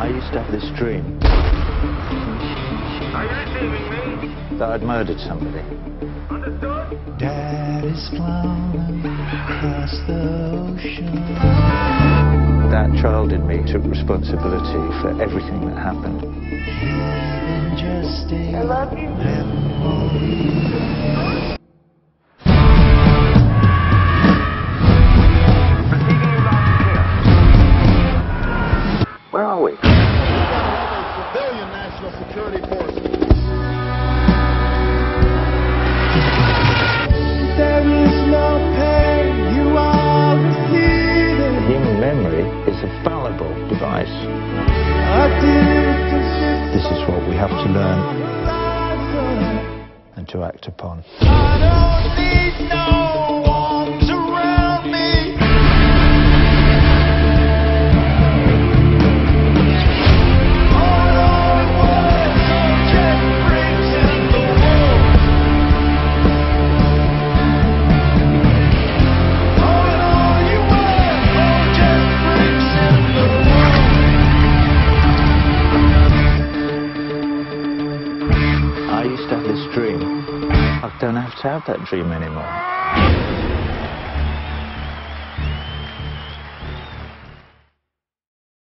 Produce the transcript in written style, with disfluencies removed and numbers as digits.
I used to have this dream. Are you receiving me? That I'd murdered somebody. Understood? Dad is flown across the ocean. That child in me took responsibility for everything that happened. Even just I love you. Where are we? Civilian national security forces. There is no pain, you are defeated. Human memory is a fallible device. This is what we have to learn and to act upon. I don't need no arms around me. All I want are just bricks in the wall. All you want are just bricks in the wall. I used to have this dream. I don't have to have that dream anymore.